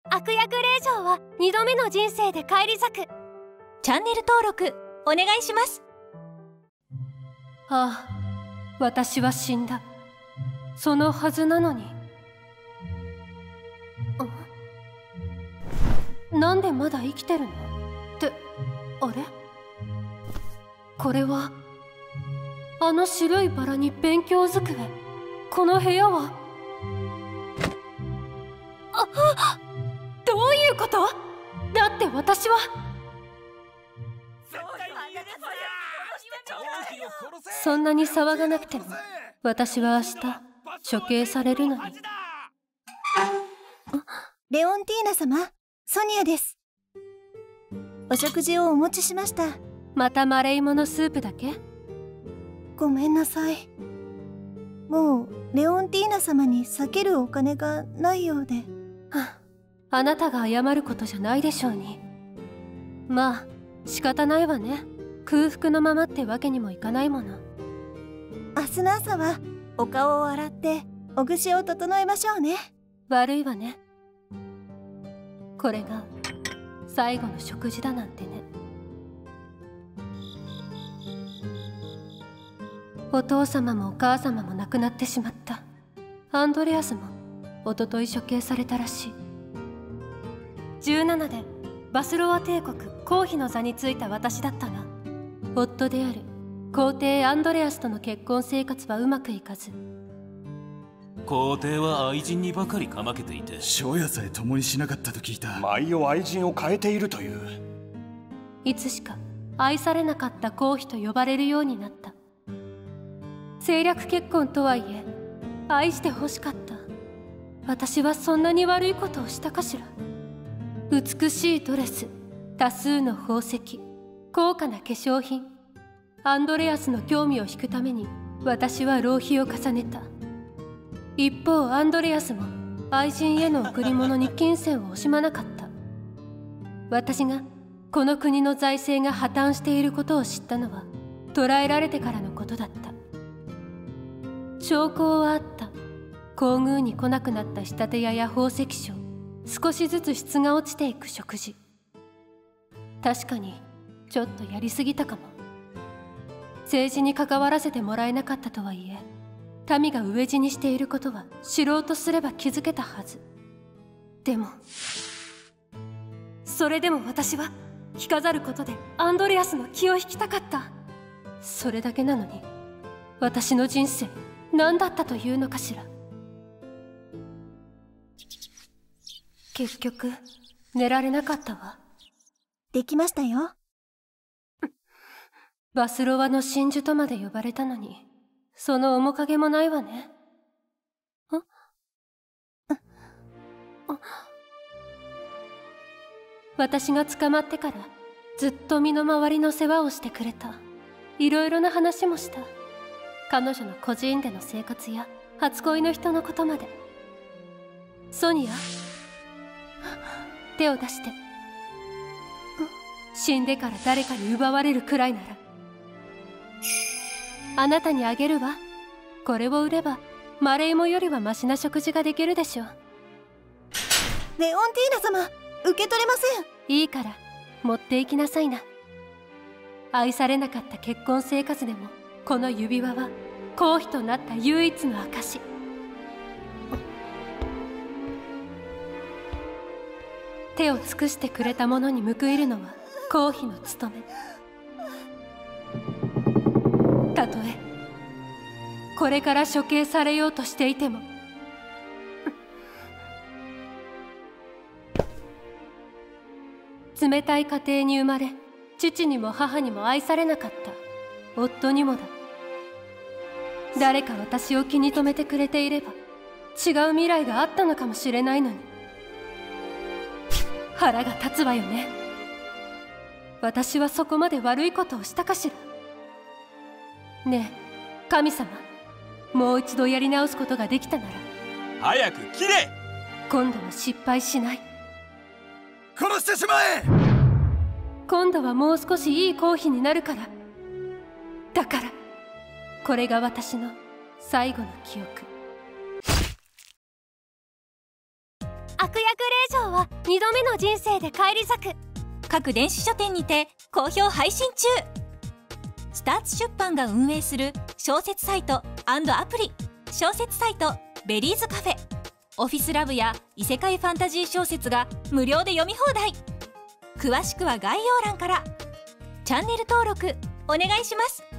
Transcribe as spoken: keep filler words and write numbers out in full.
悪役令嬢は二度目の人生で返り咲く。 チャンネル登録お願いします。 ああ、私は死んだ。そのはずなのに。なんでまだ生きてるのって、あれ？これはあの白いバラに勉強机。この部屋はあ、どういうこと？だって私はそんなに騒がなくても私は明日処刑されるのに。 レオンティーナ様、ソニアです。お食事をお持ちしました。 またマレイモのスープだけ？ ごめんなさい。もうレオンティーナ様に避けるお金がないようで。 はあ、あなたが謝ることじゃないでしょうに。まあ仕方ないわね。空腹のままってわけにもいかないもの。 明日の朝はお顔を洗ってお串を整えましょうね。 悪いわね。これが最後の食事だなんてね。お父様もお母様も亡くなってしまった。アンドレアスもおととい処刑されたらしい。じゅうななでバスロア帝国皇妃の座についた私だったが、夫である皇帝アンドレアスとの結婚生活はうまくいかず。 皇帝は愛人にばかりかまけていて、 生夜さえ共にしなかったと聞いた。 毎夜愛人を変えているという。 いつしか愛されなかった皇妃と呼ばれるようになった。政略結婚とはいえ愛してほしかった。私はそんなに悪いことをしたかしら。美しいドレス、多数の宝石、高価な化粧品。アンドレアスの興味を引くために私は浪費を重ねた。一方アンドレアスも愛人への贈り物に金銭を惜しまなかった。私がこの国の財政が破綻していることを知ったのは捕らえられてからのことだった。兆候はあった。皇宮に来なくなった仕立て屋や宝石商、少しずつ質が落ちていく食事。確かにちょっとやりすぎたかも。政治に関わらせてもらえなかったとはいえ、民が飢え死にしていることは知ろうとすれば気づけたはず。でもそれでも私は着飾ることでアンドレアスの気を引きたかった。それだけなのに私の人生何だったというのかしら。結局寝られなかったわ。 できましたよ。 バスロワの真珠とまで呼ばれたのに、その面影もないわね。ああ、私が捕まってからずっと身の回りの世話をしてくれた。いろいろな話もした。彼女の孤児院での生活や初恋の人のことまで。ソニア、手を出して。死んでから誰かに奪われるくらいならあなたにあげるわ。これを売ればマレイモよりはマシな食事ができるでしょう。 レオンティーナ様、受け取れません。 いいから持って行きなさいな。愛されなかった結婚生活でもこの指輪は皇妃となった唯一の証。手を尽くしてくれた者に報いるのは皇妃の務め。たとえこれから処刑されようとしていても、冷たい家庭に生まれ、父にも母にも愛されなかった夫にもだ。誰か私を気に留めてくれていれば違う未来があったのかもしれないのに。腹が立つわよね。私はそこまで悪いことをしたかしら。ねえ神様、もう一度やり直すことができたなら早く切れ。 今度は失敗しない。 殺してしまえ。 今度はもう少しいい皇妃になるから。だからこれが私の最後の記憶。 悪役令城はにどめの人生で返り咲く。 各電子書店にて好評配信中。スターツ出版が運営する小説サイト&アプリ、小説サイトベリーズカフェ、オフィスラブや異世界ファンタジー小説が無料で読み放題。詳しくは概要欄から。チャンネル登録お願いします。